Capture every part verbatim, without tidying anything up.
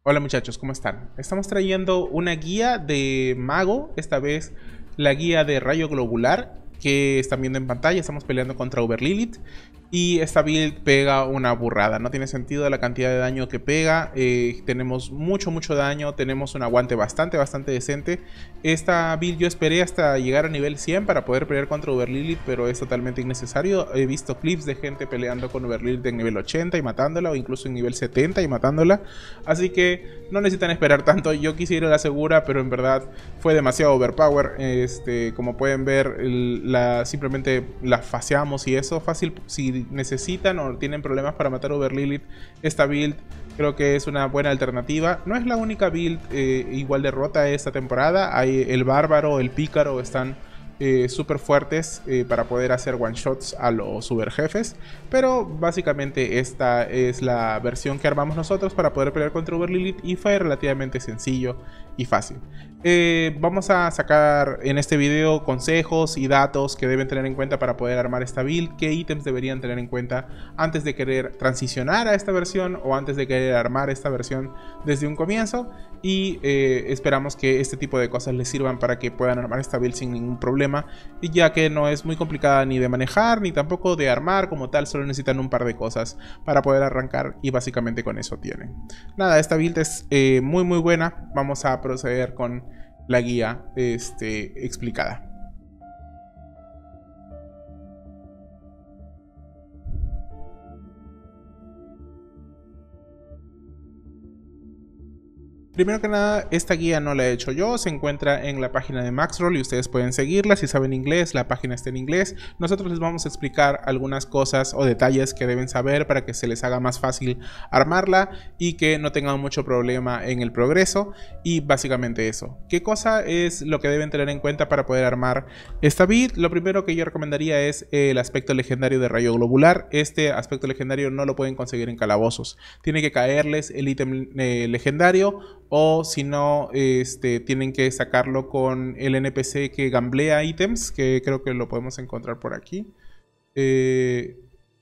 Hola muchachos, ¿cómo están? Estamos trayendo una guía de mago, esta vez la guía de rayo globular que están viendo en pantalla. Estamos peleando contra Uber Lilith y esta build pega una burrada, no tiene sentido la cantidad de daño que pega. Eh, tenemos mucho mucho daño, tenemos un aguante bastante bastante decente. Esta build yo esperé hasta llegar a nivel cien para poder pelear contra Uber Lilith, pero es totalmente innecesario. He visto clips de gente peleando con Uber Lilith en nivel ochenta y matándola, o incluso en nivel setenta y matándola, así que no necesitan esperar tanto. Yo quise ir a la segura, pero en verdad fue demasiado overpower. Este, como pueden ver, el, la, simplemente la faseamos y eso fácil. Si necesitan o tienen problemas para matar a Uber Lilith, esta build creo que es una buena alternativa. No es la única build eh, igual de rota esta temporada. Hay el bárbaro, el pícaro, están Eh, súper fuertes eh, para poder hacer one shots a los super jefes, pero básicamente esta es la versión que armamos nosotros para poder pelear contra Uber Lilith y fue relativamente sencillo y fácil. Eh, vamos a sacar en este video consejos y datos que deben tener en cuenta para poder armar esta build, qué ítems deberían tener en cuenta antes de querer transicionar a esta versión o antes de querer armar esta versión desde un comienzo, y eh, esperamos que este tipo de cosas les sirvan para que puedan armar esta build sin ningún problema, y ya que no es muy complicada ni de manejar ni tampoco de armar como tal. Solo necesitan un par de cosas para poder arrancar y básicamente con eso tienen. Nada, esta build es eh, muy muy buena. Vamos a proceder con la guía este, explicada. Primero que nada, esta guía no la he hecho yo, se encuentra en la página de Maxroll y ustedes pueden seguirla. Si saben inglés, la página está en inglés. Nosotros les vamos a explicar algunas cosas o detalles que deben saber para que se les haga más fácil armarla y que no tengan mucho problema en el progreso, y básicamente eso. ¿Qué cosa es lo que deben tener en cuenta para poder armar esta build? Lo primero que yo recomendaría es el aspecto legendario de rayo globular. Este aspecto legendario no lo pueden conseguir en calabozos, tiene que caerles el ítem eh, legendario, o si no, este, tienen que sacarlo con el N P C que gamblea ítems, que creo que lo podemos encontrar por aquí. Eh,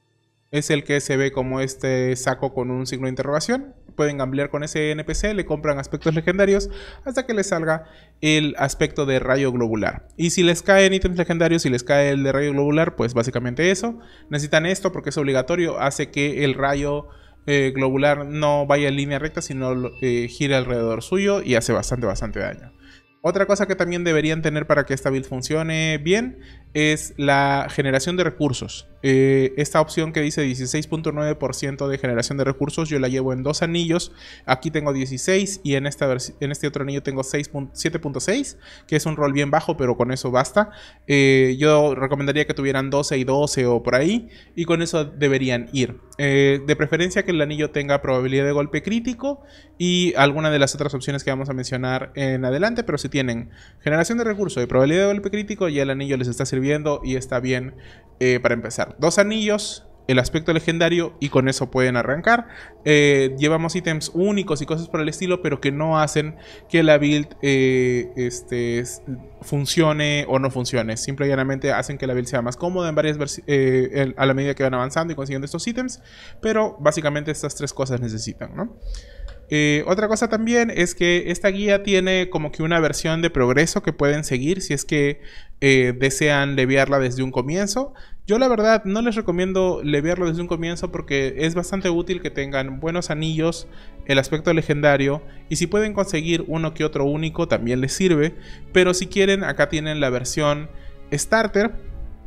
es el que se ve como este saco con un signo de interrogación. Pueden gamblear con ese N P C, le compran aspectos legendarios hasta que les salga el aspecto de rayo globular. Y si les caen ítems legendarios, si les cae el de rayo globular, pues básicamente eso. Necesitan esto porque es obligatorio, hace que el rayo Eh, globular no vaya en línea recta, sino eh, gira alrededor suyo y hace bastante bastante daño. Otra cosa que también deberían tener para que esta build funcione bien es la generación de recursos. Eh, esta opción que dice dieciséis punto nueve por ciento de generación de recursos, yo la llevo en dos anillos. Aquí tengo dieciséis y en, esta en este otro anillo tengo siete punto seis, que es un rol bien bajo, pero con eso basta. Eh, yo recomendaría que tuvieran doce y doce o por ahí, y con eso deberían ir. Eh, de preferencia que el anillo tenga probabilidad de golpe crítico y alguna de las otras opciones que vamos a mencionar en adelante, pero si tienen generación de recursos y probabilidad de golpe crítico, ya el anillo les está sirviendo y está bien eh, para empezar. Dos anillos, el aspecto legendario, y con eso pueden arrancar. Eh, llevamos ítems únicos y cosas por el estilo, pero que no hacen que la build eh, este, funcione o no funcione. Simple y llanamente hacen que la build sea más cómoda en varias eh, a la medida que van avanzando y consiguiendo estos ítems, pero básicamente estas tres cosas necesitan, ¿no? Eh, otra cosa también es que esta guía tiene como que una versión de progreso que pueden seguir si es que eh, desean levearla desde un comienzo. Yo la verdad no les recomiendo levearlo desde un comienzo porque es bastante útil que tengan buenos anillos, el aspecto legendario, y si pueden conseguir uno que otro único también les sirve. Pero si quieren, acá tienen la versión starter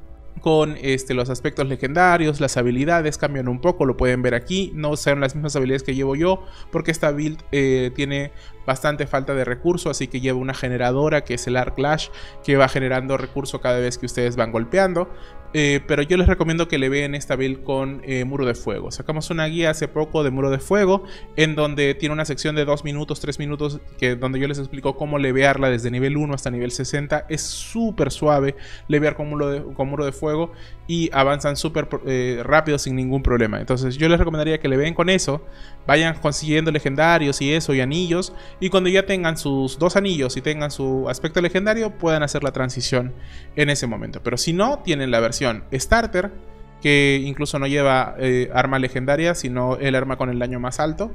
con este, los aspectos legendarios. Las habilidades cambian un poco, lo pueden ver aquí. No son las mismas habilidades que llevo yo, porque esta build eh, tiene bastante falta de recurso, así que lleva una generadora que es el Arc Lash, que va generando recurso cada vez que ustedes van golpeando. Eh, pero yo les recomiendo que le vean esta build con eh, Muro de Fuego. Sacamos una guía hace poco de Muro de Fuego, en donde tiene una sección de dos minutos, tres minutos, que, donde yo les explico cómo levearla desde nivel uno hasta nivel sesenta. Es súper suave levear con muro, de, con muro de Fuego y avanzan súper eh, rápido sin ningún problema. Entonces yo les recomendaría que le vean con eso, vayan consiguiendo legendarios y eso y anillos, y cuando ya tengan sus dos anillos y tengan su aspecto legendario, puedan hacer la transición en ese momento. Pero si no, tienen la versión starter, que incluso no lleva eh, arma legendaria, sino el arma con el daño más alto.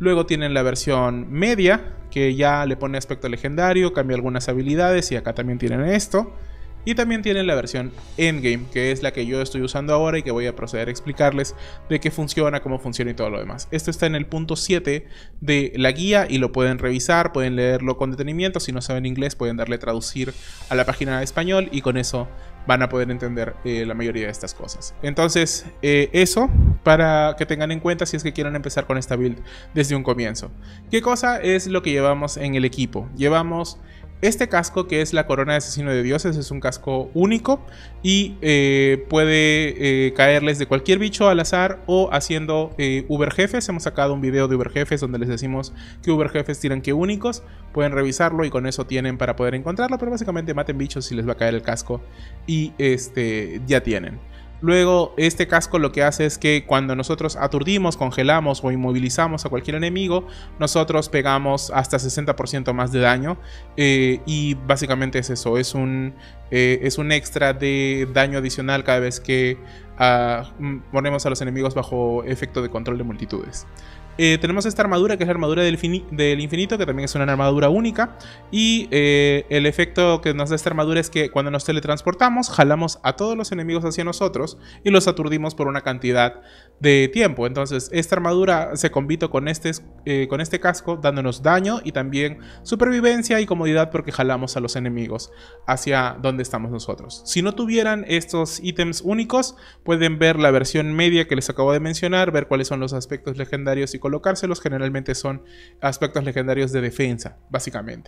Luego tienen la versión media, que ya le pone aspecto legendario, cambia algunas habilidades y acá también tienen esto. Y también tienen la versión Endgame, que es la que yo estoy usando ahora y que voy a proceder a explicarles de qué funciona, cómo funciona y todo lo demás. Esto está en el punto siete de la guía y lo pueden revisar, pueden leerlo con detenimiento. Si no saben inglés pueden darle traducir a la página de español y con eso van a poder entender eh, la mayoría de estas cosas. Entonces eh, eso para que tengan en cuenta si es que quieren empezar con esta build desde un comienzo. ¿Qué cosa es lo que llevamos en el equipo? Llevamos este casco, que es la corona de asesino de dioses. Es un casco único y eh, puede eh, caerles de cualquier bicho al azar o haciendo eh, Uber Jefes. Hemos sacado un video de Uber Jefes donde les decimos que Uber Jefes tiran que únicos. Pueden revisarlo y con eso tienen para poder encontrarlo, pero básicamente maten bichos y les va a caer el casco y este, ya tienen. Luego este casco lo que hace es que cuando nosotros aturdimos, congelamos o inmovilizamos a cualquier enemigo, nosotros pegamos hasta sesenta por ciento más de daño eh, y básicamente es eso, es un, eh, es un extra de daño adicional cada vez que uh, ponemos a los enemigos bajo efecto de control de multitudes. Eh, tenemos esta armadura que es la armadura del, del infinito, que también es una armadura única. Y eh, el efecto que nos da esta armadura es que cuando nos teletransportamos, jalamos a todos los enemigos hacia nosotros y los aturdimos por una cantidad de tiempo. Entonces esta armadura se combina con este, eh, con este casco, dándonos daño y también supervivencia y comodidad porque jalamos a los enemigos hacia donde estamos nosotros. Si no tuvieran estos ítems únicos, pueden ver la versión media que les acabo de mencionar, ver cuáles son los aspectos legendarios y colocárselos. Generalmente son aspectos legendarios de defensa, básicamente.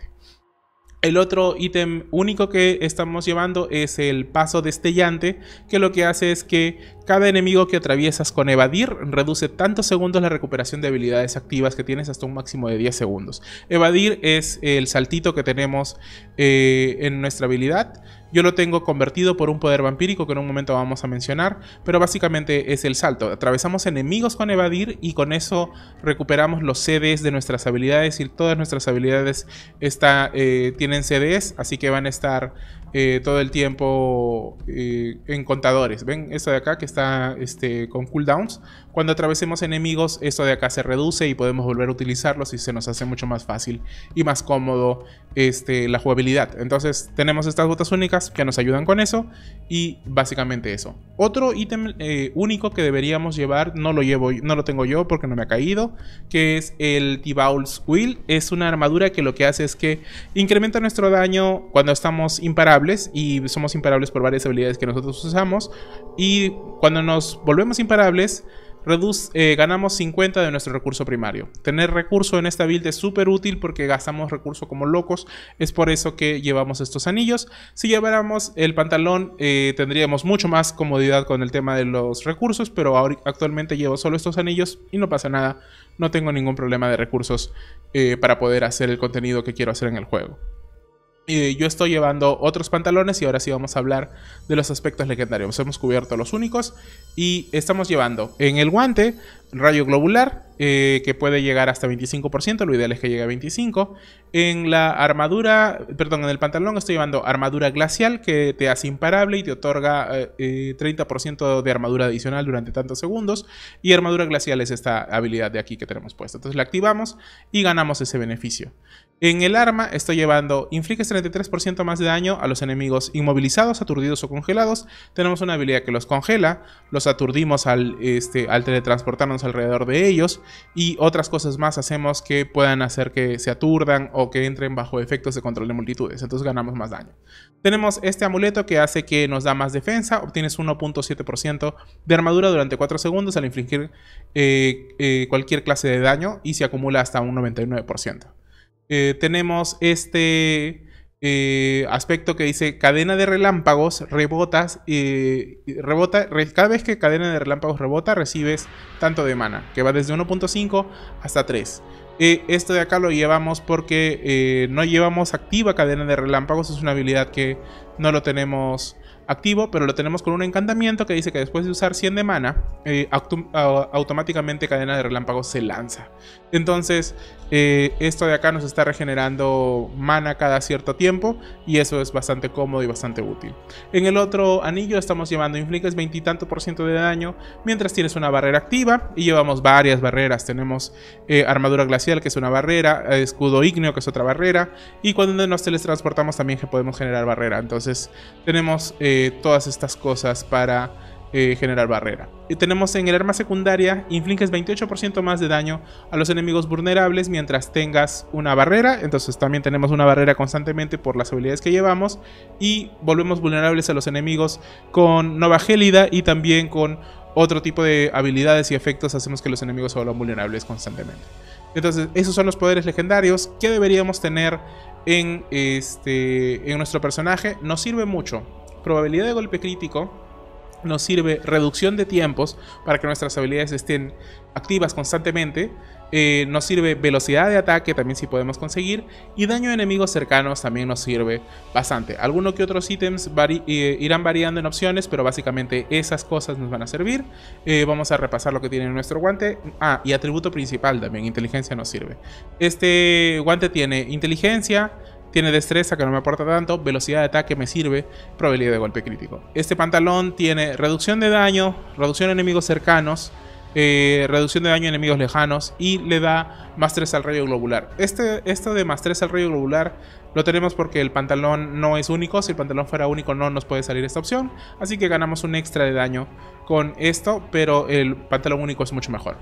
El otro ítem único que estamos llevando es el paso destellante, que lo que hace es que cada enemigo que atraviesas con evadir reduce tantos segundos la recuperación de habilidades activas que tienes hasta un máximo de diez segundos. Evadir es el saltito que tenemos eh, en nuestra habilidad. Yo lo tengo convertido por un poder vampírico que en un momento vamos a mencionar, pero básicamente es el salto. Atravesamos enemigos con evadir y con eso recuperamos los C Ds de nuestras habilidades y todas nuestras habilidades está, eh, tienen C Ds, así que van a estar eh, todo el tiempo eh, en contadores. ¿Ven? Esto de acá que está este, con cooldowns. Cuando atravesemos enemigos, esto de acá se reduce y podemos volver a utilizarlos y se nos hace mucho más fácil y más cómodo este, la jugabilidad. Entonces tenemos estas botas únicas que nos ayudan con eso y básicamente eso. Otro ítem eh, único que deberíamos llevar, no lo llevo, no lo tengo yo porque no me ha caído, que es el T-Bowl's Wheel. Es una armadura que lo que hace es que incrementa nuestro daño cuando estamos imparables, y somos imparables por varias habilidades que nosotros usamos, y cuando nos volvemos imparables Reduce, eh, ganamos cincuenta de nuestro recurso primario. Tener recurso en esta build es súper útil porque gastamos recurso como locos. Es por eso que llevamos estos anillos. Si lleváramos el pantalón eh, tendríamos mucho más comodidad con el tema de los recursos, pero ahora, actualmente llevo solo estos anillos y no pasa nada. No tengo ningún problema de recursos eh, para poder hacer el contenido que quiero hacer en el juego. Eh, yo estoy llevando otros pantalones y ahora sí vamos a hablar de los aspectos legendarios. Hemos cubierto los únicos y estamos llevando en el guante rayo globular, eh, que puede llegar hasta veinticinco por ciento, lo ideal es que llegue a veinticinco por ciento. En la armadura, perdón, en el pantalón estoy llevando armadura glacial, que te hace imparable y te otorga eh, treinta por ciento de armadura adicional durante tantos segundos. Y armadura glacial es esta habilidad de aquí que tenemos puesta. Entonces la activamos y ganamos ese beneficio. En el arma estoy llevando infliges treinta y tres por ciento más de daño a los enemigos inmovilizados, aturdidos o congelados. Tenemos una habilidad que los congela, los aturdimos al, este, al teletransportarnos alrededor de ellos, y otras cosas más hacemos que puedan hacer que se aturdan o que entren bajo efectos de control de multitudes. Entonces ganamos más daño. Tenemos este amuleto que hace que nos da más defensa. Obtienes uno punto siete por ciento de armadura durante cuatro segundos al infligir eh, eh, cualquier clase de daño, y se acumula hasta un noventa y nueve por ciento. Eh, tenemos este eh, aspecto que dice cadena de relámpagos, rebotas, eh, rebota, re, cada vez que cadena de relámpagos rebota recibes tanto de mana, que va desde uno punto cinco hasta tres. Eh, esto de acá lo llevamos porque eh, no llevamos activa cadena de relámpagos, es una habilidad que no lo tenemos activo, pero lo tenemos con un encantamiento que dice que después de usar cien de mana, eh, autom automáticamente Cadena de Relámpagos se lanza. Entonces, eh, esto de acá nos está regenerando mana cada cierto tiempo y eso es bastante cómodo y bastante útil. En el otro anillo estamos llevando infliges veinte y tanto por ciento de daño mientras tienes una barrera activa y llevamos varias barreras. Tenemos eh, armadura glacial, que es una barrera, eh, escudo ígneo, que es otra barrera, y cuando nos teletransportamos también que podemos generar barrera. Entonces tenemos eh, todas estas cosas para eh, generar barrera. Y tenemos en el arma secundaria, infliges veintiocho por ciento más de daño a los enemigos vulnerables mientras tengas una barrera. Entonces también tenemos una barrera constantemente por las habilidades que llevamos y volvemos vulnerables a los enemigos con Nova Gélida, y también con otro tipo de habilidades y efectos hacemos que los enemigos se vuelvan vulnerables constantemente. Entonces esos son los poderes legendarios que deberíamos tener en, este, en nuestro personaje. Nos sirve mucho probabilidad de golpe crítico, nos sirve reducción de tiempos para que nuestras habilidades estén activas constantemente, eh, nos sirve velocidad de ataque, también si podemos conseguir, y daño a enemigos cercanos también nos sirve bastante. Algunos que otros ítems vari eh, irán variando en opciones, pero básicamente esas cosas nos van a servir. Eh, vamos a repasar lo que tiene en nuestro guante. Ah, y atributo principal también, inteligencia nos sirve. Este guante tiene inteligencia, tiene destreza, que no me aporta tanto, velocidad de ataque me sirve, probabilidad de golpe crítico. Este pantalón tiene reducción de daño, reducción a enemigos cercanos, eh, reducción de daño a enemigos lejanos, y le da más tres al rayo globular. Este, esto de más tres al rayo globular lo tenemos porque el pantalón no es único. Si el pantalón fuera único no nos puede salir esta opción, así que ganamos un extra de daño con esto, pero el pantalón único es mucho mejor.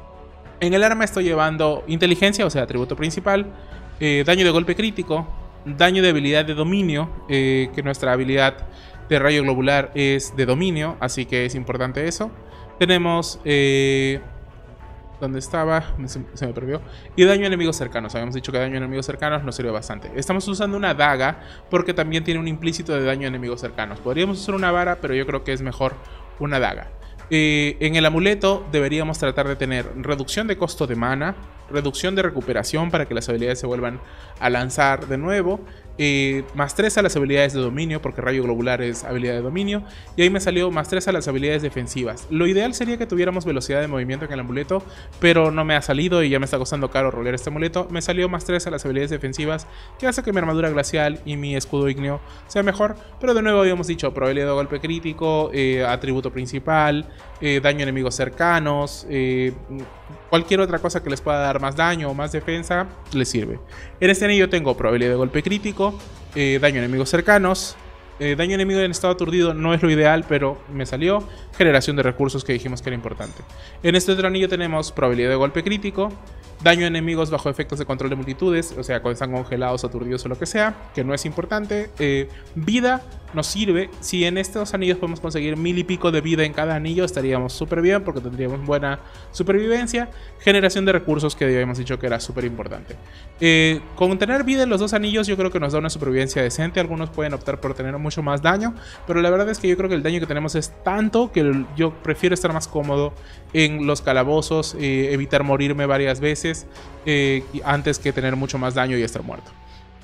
En el arma estoy llevando inteligencia, o sea, atributo principal, eh, daño de golpe crítico, daño de habilidad de dominio, eh, que nuestra habilidad de rayo globular es de dominio, así que es importante eso. Tenemos, eh, ¿dónde estaba? Se, se me perdió. Y daño a enemigos cercanos. Habíamos dicho que daño a enemigos cercanos nos sirve bastante. Estamos usando una daga porque también tiene un implícito de daño a enemigos cercanos. Podríamos usar una vara, pero yo creo que es mejor una daga. Eh, en el amuleto deberíamos tratar de tener reducción de costo de mana, reducción de recuperación para que las habilidades se vuelvan a lanzar de nuevo, eh, más tres a las habilidades de dominio, porque rayo globular es habilidad de dominio, y ahí me salió más tres a las habilidades defensivas. Lo ideal sería que tuviéramos velocidad de movimiento en el amuleto, pero no me ha salido y ya me está costando caro rolear este amuleto. Me salió más tres a las habilidades defensivas, que hace que mi armadura glacial y mi escudo ígneo sea mejor, pero de nuevo habíamos dicho probabilidad de golpe crítico, eh, atributo principal, eh, daño a enemigos cercanos, eh, cualquier otra cosa que les pueda dar más daño o más defensa les sirve. En este anillo tengo probabilidad de golpe crítico, eh, daño a enemigos cercanos, eh, daño a enemigo en estado aturdido no es lo ideal, pero me salió. Generación de recursos, que dijimos que era importante. En este otro anillo tenemos probabilidad de golpe crítico, daño a enemigos bajo efectos de control de multitudes, o sea, cuando están congelados, aturdidos o lo que sea, que no es importante. Eh, vida nos sirve. Si en estos anillos podemos conseguir mil y pico de vida en cada anillo, estaríamos súper bien porque tendríamos buena supervivencia. Generación de recursos, que habíamos dicho que era súper importante. Eh, con tener vida en los dos anillos yo creo que nos da una supervivencia decente. Algunos pueden optar por tener mucho más daño, pero la verdad es que yo creo que el daño que tenemos es tanto que yo prefiero estar más cómodo en los calabozos, eh, evitar morirme varias veces eh, antes que tener mucho más daño y estar muerto.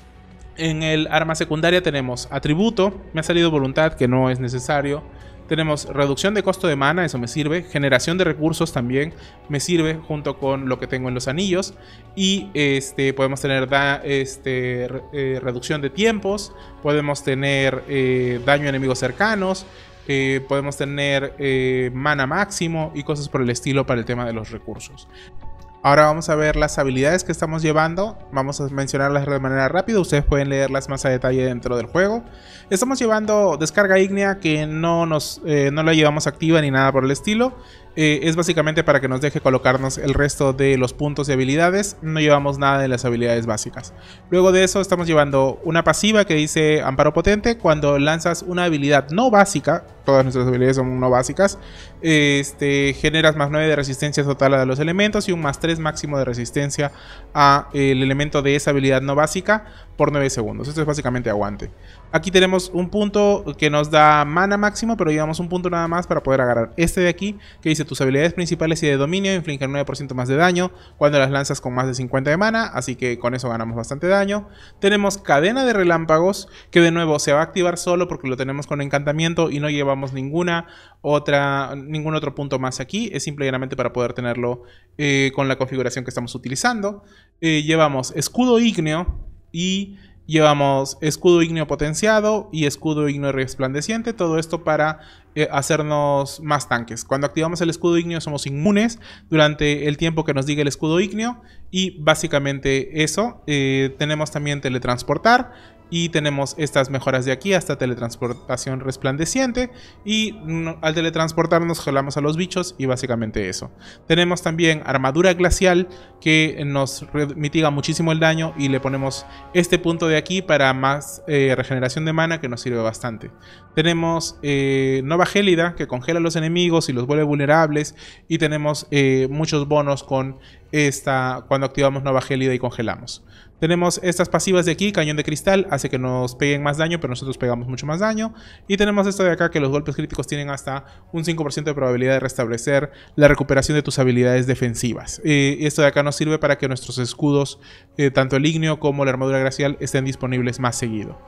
En el arma secundaria tenemos atributo, me ha salido voluntad, que no es necesario. Tenemos reducción de costo de mana, eso me sirve. Generación de recursos también me sirve junto con lo que tengo en los anillos. Y este, podemos tener da, este, eh, reducción de tiempos, podemos tener eh, daño a enemigos cercanos, eh, podemos tener eh, mana máximo y cosas por el estilo para el tema de los recursos. Ahora vamos a ver las habilidades que estamos llevando. Vamos a mencionarlas de manera rápida. Ustedes pueden leerlas más a detalle dentro del juego. Estamos llevando descarga ígnea, que no, nos, eh, no la llevamos activa ni nada por el estilo. Eh, es básicamente para que nos deje colocarnos el resto de los puntos de habilidades. No llevamos nada de las habilidades básicas. Luego de eso estamos llevando una pasiva que dice amparo potente. Cuando lanzas una habilidad no básica, todas nuestras habilidades son no básicas, este, generas más nueve de resistencia total a los elementos y un más tres máximo de resistencia al elemento de esa habilidad no básica por nueve segundos. Esto es básicamente aguante. Aquí tenemos un punto que nos da mana máximo, pero llevamos un punto nada más para poder agarrar este de aquí, que dice tus habilidades principales y de dominio infligen nueve por ciento más de daño cuando las lanzas con más de cincuenta de mana, así que con eso ganamos bastante daño. Tenemos cadena de relámpagos, que de nuevo se va a activar solo porque lo tenemos con encantamiento y no llevamos ninguna otra, ningún otro punto más aquí. Es simplemente para poder tenerlo eh, con la configuración que estamos utilizando. Eh, llevamos escudo ígneo y llevamos escudo ígneo potenciado y escudo ígneo resplandeciente. Todo esto para eh, hacernos más tanques. Cuando activamos el escudo ígneo somos inmunes durante el tiempo que nos diga el escudo ígneo. Y básicamente eso. Eh, tenemos también teletransportar. Y tenemos estas mejoras de aquí hasta teletransportación resplandeciente. Y no, al teletransportarnos jalamos a los bichos y básicamente eso. Tenemos también armadura glacial que nos mitiga muchísimo el daño. Y le ponemos este punto de aquí para más eh, regeneración de mana que nos sirve bastante. Tenemos eh, Nova Gélida que congela a los enemigos y los vuelve vulnerables. Y tenemos eh, muchos bonos con esta cuando activamos Nova Gélida y congelamos. Tenemos estas pasivas de aquí, cañón de cristal, hace que nos peguen más daño, pero nosotros pegamos mucho más daño. Y tenemos esto de acá, que los golpes críticos tienen hasta un cinco por ciento de probabilidad de restablecer la recuperación de tus habilidades defensivas. Eh, esto de acá nos sirve para que nuestros escudos, eh, tanto el ígneo como la armadura glacial, estén disponibles más seguido.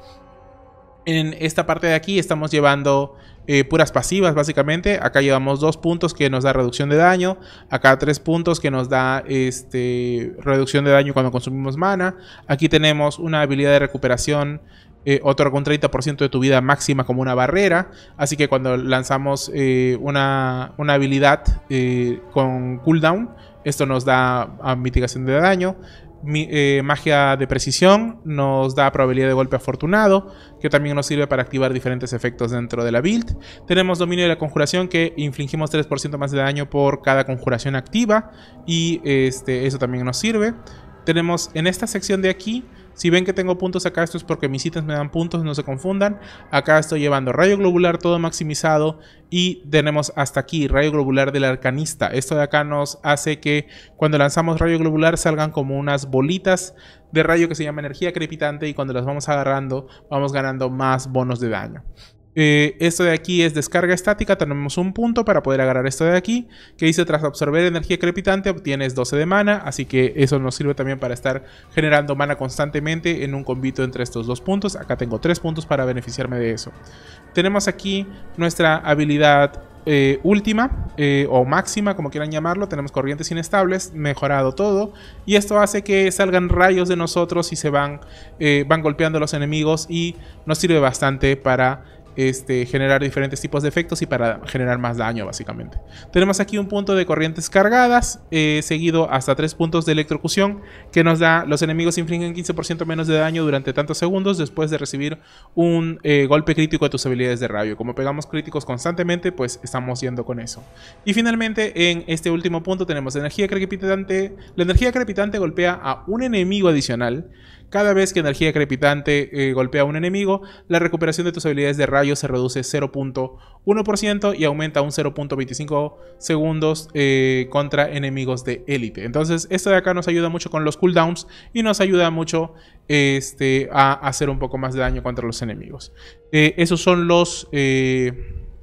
En esta parte de aquí estamos llevando eh, puras pasivas básicamente. Acá llevamos dos puntos que nos da reducción de daño. Acá tres puntos que nos da este, reducción de daño cuando consumimos mana. Aquí tenemos una habilidad de recuperación. Eh, otorga un treinta por ciento de tu vida máxima como una barrera. Así que cuando lanzamos eh, una, una habilidad eh, con cooldown, esto nos da a mitigación de daño. Mi, eh, magia de precisión nos da probabilidad de golpe afortunado, que también nos sirve para activar diferentes efectos dentro de la build. Tenemos dominio de la conjuración, que infligimos tres por ciento más de daño por cada conjuración activa, y este, eso también nos sirve. Tenemos en esta sección de aquí, si ven que tengo puntos acá, esto es porque mis ítems me dan puntos, no se confundan. Acá estoy llevando rayo globular todo maximizado y tenemos hasta aquí rayo globular del arcanista. Esto de acá nos hace que cuando lanzamos rayo globular salgan como unas bolitas de rayo que se llama energía crepitante, y cuando las vamos agarrando vamos ganando más bonos de daño. Eh, esto de aquí es descarga estática. Tenemos un punto para poder agarrar esto de aquí, que dice tras absorber energía crepitante obtienes doce de mana, así que eso nos sirve también para estar generando mana constantemente en un combito entre estos dos puntos. Acá tengo tres puntos para beneficiarme de eso. Tenemos aquí nuestra habilidad eh, última eh, o máxima, como quieran llamarlo. Tenemos corrientes inestables, mejorado todo, y esto hace que salgan rayos de nosotros y se van, eh, van golpeando a los enemigos, y nos sirve bastante para Este, generar diferentes tipos de efectos y para generar más daño básicamente. Tenemos aquí un punto de corrientes cargadas, eh, seguido hasta tres puntos de electrocución, que nos da los enemigos infligen quince por ciento menos de daño durante tantos segundos después de recibir un eh, golpe crítico de tus habilidades de rayo. Como pegamos críticos constantemente, pues estamos yendo con eso. Y finalmente en este último punto tenemos energía crepitante. La energía crepitante golpea a un enemigo adicional. Cada vez que energía crepitante eh, golpea a un enemigo, la recuperación de tus habilidades de rayo se reduce cero punto uno por ciento y aumenta un cero punto veinticinco segundos eh, contra enemigos de élite. Entonces esto de acá nos ayuda mucho con los cooldowns y nos ayuda mucho este, a hacer un poco más de daño contra los enemigos. Eh, esos son los, eh,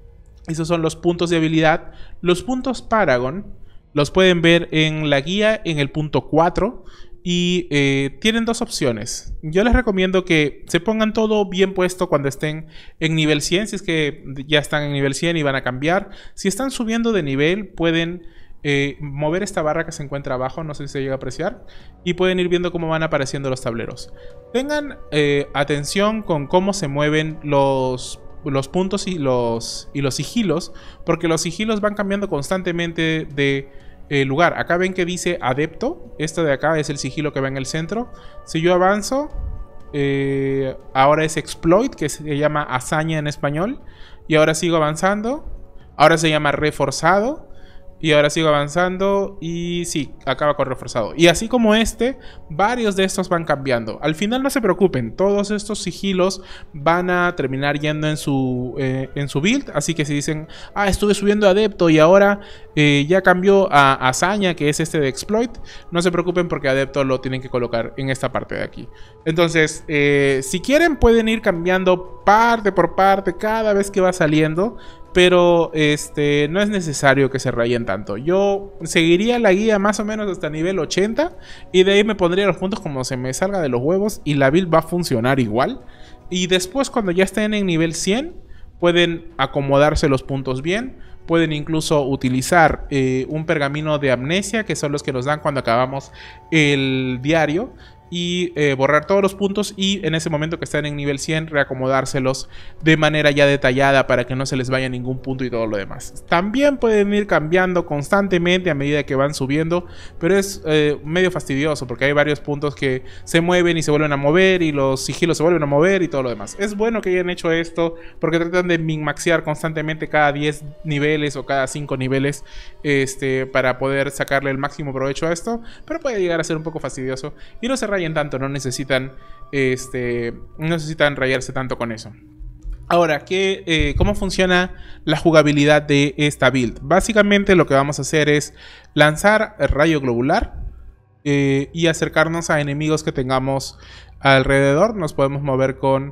esos son los puntos de habilidad. Los puntos Paragon los pueden ver en la guía en el punto cuatro. Y eh, tienen dos opciones. Yo les recomiendo que se pongan todo bien puesto cuando estén en nivel cien, si es que ya están en nivel cien y van a cambiar. Si están subiendo de nivel, pueden eh, mover esta barra que se encuentra abajo, no sé si se llega a apreciar, y pueden ir viendo cómo van apareciendo los tableros. Tengan eh, atención con cómo se mueven los, los puntos y los, y los sigilos, porque los sigilos van cambiando constantemente de Eh, lugar. Acá ven que dice adepto. Esto de acá es el sigilo que va en el centro. Si yo avanzo, eh, ahora es exploit, que se llama hazaña en español. Y ahora sigo avanzando. Ahora se llama reforzado. Y ahora sigo avanzando y sí, acaba con reforzado. Y así como este, varios de estos van cambiando. Al final no se preocupen, todos estos sigilos van a terminar yendo en su, eh, en su build. Así que si dicen, ah, estuve subiendo Adepto y ahora eh, ya cambió a Hazaña, que es este de Exploit, no se preocupen porque Adepto lo tienen que colocar en esta parte de aquí. Entonces, eh, si quieren pueden ir cambiando parte por parte cada vez que va saliendo. Pero este, no es necesario que se rayen tanto. Yo seguiría la guía más o menos hasta nivel ochenta. Y de ahí me pondría los puntos como se me salga de los huevos. Y la build va a funcionar igual. Y después cuando ya estén en nivel cien, pueden acomodarse los puntos bien. Pueden incluso utilizar eh, un pergamino de amnesia, que son los que nos dan cuando acabamos el diario. Y eh, borrar todos los puntos y en ese momento que están en nivel cien reacomodárselos de manera ya detallada para que no se les vaya ningún punto y todo lo demás. También pueden ir cambiando constantemente a medida que van subiendo, pero es eh, medio fastidioso porque hay varios puntos que se mueven y se vuelven a mover y los sigilos se vuelven a mover y todo lo demás. Es bueno que hayan hecho esto porque tratan de min-maxear constantemente cada diez niveles o cada cinco niveles este, para poder sacarle el máximo provecho a esto, pero puede llegar a ser un poco fastidioso y no se rayen tanto, no necesitan este, no necesitan rayarse tanto con eso. Ahora, ¿qué, eh, ¿cómo funciona la jugabilidad de esta build? Básicamente lo que vamos a hacer es lanzar el rayo globular eh, y acercarnos a enemigos que tengamos alrededor. Nos podemos mover con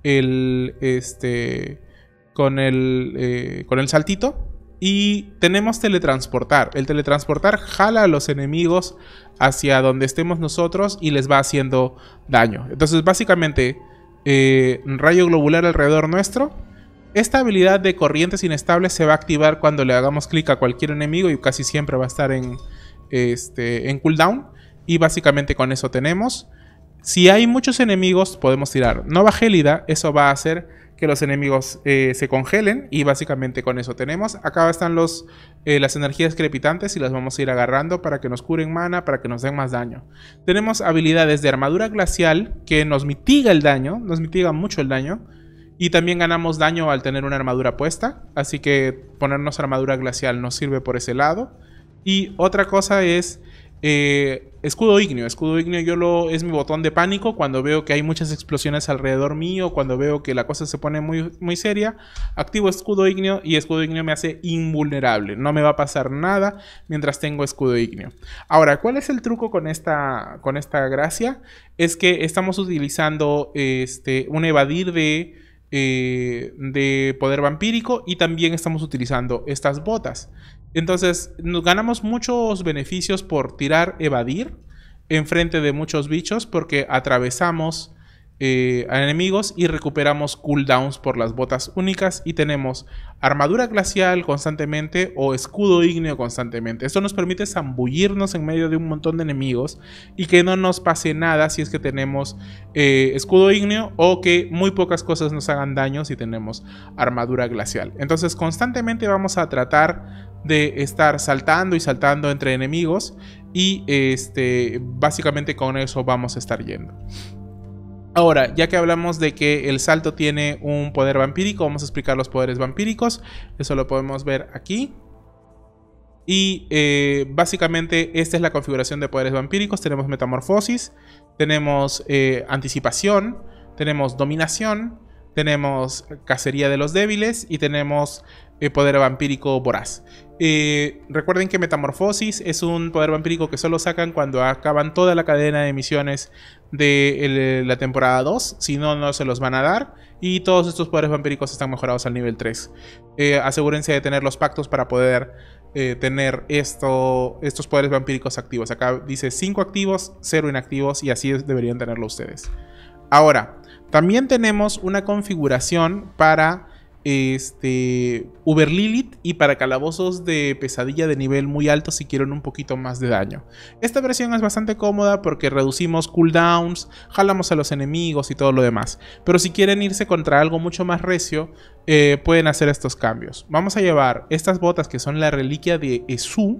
el, este, con el, eh, con el saltito. Y tenemos teletransportar. El teletransportar jala a los enemigos hacia donde estemos nosotros y les va haciendo daño. Entonces básicamente eh, rayo globular alrededor nuestro. Esta habilidad de corrientes inestables se va a activar cuando le hagamos clic a cualquier enemigo y casi siempre va a estar en, este, en cooldown. Y básicamente con eso tenemos. Si hay muchos enemigos podemos tirar Nova Gélida. Eso va a hacer que los enemigos eh, se congelen y básicamente con eso tenemos. Acá están los, eh, las energías crepitantes y las vamos a ir agarrando para que nos curen mana, para que nos den más daño. Tenemos habilidades de armadura glacial que nos mitiga el daño, nos mitiga mucho el daño. Y también ganamos daño al tener una armadura puesta, así que ponernos armadura glacial nos sirve por ese lado. Y otra cosa es eh, escudo ígneo. Escudo ígneo yo lo, es mi botón de pánico cuando veo que hay muchas explosiones alrededor mío, cuando veo que la cosa se pone muy, muy seria. Activo escudo ígneo y escudo ígneo me hace invulnerable. No me va a pasar nada mientras tengo escudo ígneo. Ahora, ¿cuál es el truco con esta, con esta gracia? Es que estamos utilizando este, un evadir de... Eh, de poder vampírico y también estamos utilizando estas botas. Entonces nos ganamos muchos beneficios por tirar evadir enfrente de muchos bichos porque atravesamos eh, a enemigos y recuperamos cooldowns por las botas únicas y tenemos armadura glacial constantemente o escudo ígneo constantemente. Esto nos permite zambullirnos en medio de un montón de enemigos y que no nos pase nada si es que tenemos eh, escudo ígneo o que muy pocas cosas nos hagan daño si tenemos armadura glacial. Entonces constantemente vamos a tratar de estar saltando y saltando entre enemigos y este, básicamente con eso vamos a estar yendo. Ahora, ya que hablamos de que el salto tiene un poder vampírico, vamos a explicar los poderes vampíricos. Eso lo podemos ver aquí. Y eh, básicamente esta es la configuración de poderes vampíricos. Tenemos metamorfosis, tenemos eh, anticipación, tenemos dominación, tenemos cacería de los débiles y tenemos eh, poder vampírico voraz. Eh, recuerden que metamorfosis es un poder vampírico que solo sacan cuando acaban toda la cadena de misiones de el, la temporada dos. Si no, no se los van a dar. Y todos estos poderes vampíricos están mejorados al nivel tres. Eh, asegúrense de tener los pactos para poder eh, tener esto, estos poderes vampíricos activos. Acá dice cinco activos, cero inactivos y así deberían tenerlo ustedes. Ahora, también tenemos una configuración para este, Uber Lilith y para calabozos de pesadilla de nivel muy alto si quieren un poquito más de daño. Esta versión es bastante cómoda porque reducimos cooldowns, jalamos a los enemigos y todo lo demás. Pero si quieren irse contra algo mucho más recio, eh, pueden hacer estos cambios. Vamos a llevar estas botas que son la reliquia de Esu.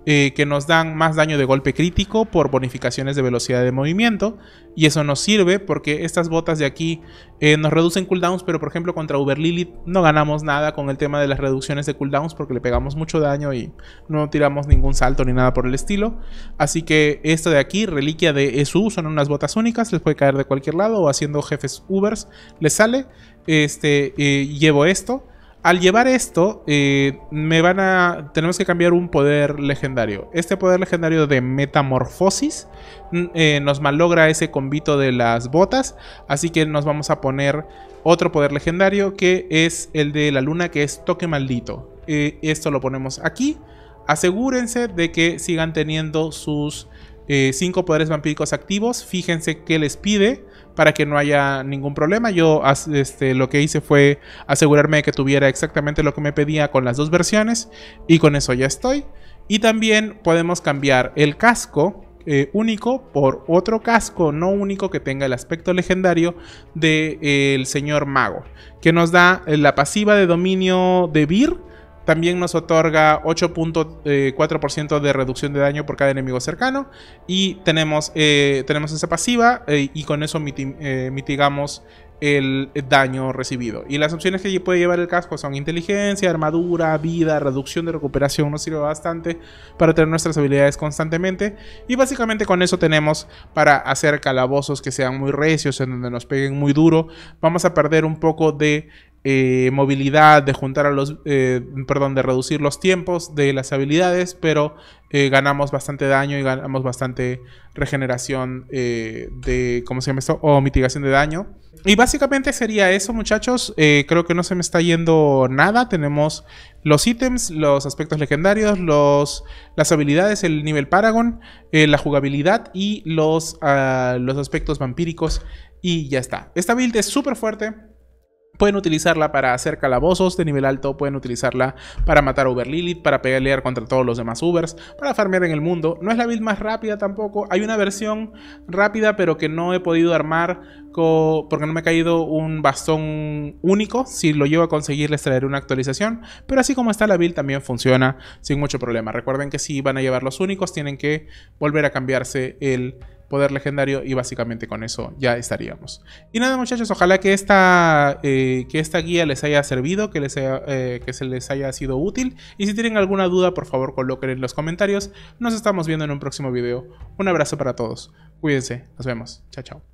eh, que nos dan más daño de golpe crítico por bonificaciones de velocidad de movimiento. Y eso nos sirve porque estas botas de aquí eh, nos reducen cooldowns, pero por ejemplo contra Uber Lilith no ganamos nada con el tema de las reducciones de cooldowns porque le pegamos mucho daño y no tiramos ningún salto ni nada por el estilo. Así que esto de aquí, reliquia de E S U, son unas botas únicas, les puede caer de cualquier lado o haciendo jefes Ubers les sale. Este, eh, llevo esto. Al llevar esto, eh, me van a... tenemos que cambiar un poder legendario. Este poder legendario de metamorfosis eh, nos malogra ese combito de las botas. Así que nos vamos a poner otro poder legendario, que es el de la luna, que es toque maldito. Eh, esto lo ponemos aquí. Asegúrense de que sigan teniendo sus cinco eh, poderes vampíricos activos. Fíjense qué les pide para que no haya ningún problema. Yo este, lo que hice fue asegurarme de que tuviera exactamente lo que me pedía con las dos versiones. Y con eso ya estoy. Y también podemos cambiar el casco eh, único por otro casco no único que tenga el aspecto legendario del eh, señor mago, que nos da eh, la pasiva de dominio de Vir. También nos otorga ocho punto cuatro por ciento de reducción de daño por cada enemigo cercano. Y tenemos, eh, tenemos esa pasiva eh, y con eso miti eh, mitigamos el daño recibido. Y las opciones que puede llevar el casco son inteligencia, armadura, vida, reducción de recuperación. Nos sirve bastante para tener nuestras habilidades constantemente. Y básicamente con eso tenemos para hacer calabozos que sean muy recios, en donde nos peguen muy duro. Vamos a perder un poco de Eh, movilidad, de juntar a los eh, perdón, de reducir los tiempos de las habilidades, pero eh, ganamos bastante daño y ganamos bastante regeneración eh, de, ¿cómo se llama esto? O mitigación de daño. Y básicamente sería eso, muchachos. Eh, creo que no se me está yendo nada. Tenemos los ítems, los aspectos legendarios, los, las habilidades, el nivel Paragon, eh, la jugabilidad y los, uh, los aspectos vampíricos. Y ya está. Esta build es súper fuerte. Pueden utilizarla para hacer calabozos de nivel alto, pueden utilizarla para matar a Uber Lilith, para pelear contra todos los demás Ubers, para farmear en el mundo. No es la build más rápida tampoco. Hay una versión rápida, pero que no he podido armar porque no me ha caído un bastón único. Si lo llevo a conseguir les traeré una actualización. Pero así como está la build también funciona sin mucho problema. Recuerden que si van a llevar los únicos tienen que volver a cambiarse el poder legendario y básicamente con eso ya estaríamos. Y nada, muchachos, ojalá que esta, eh, que esta guía les haya servido, que, les haya, eh, que se les haya sido útil. Y si tienen alguna duda, por favor coloquen en los comentarios. Nos estamos viendo en un próximo video. Un abrazo para todos. Cuídense. Nos vemos. Chao, chao.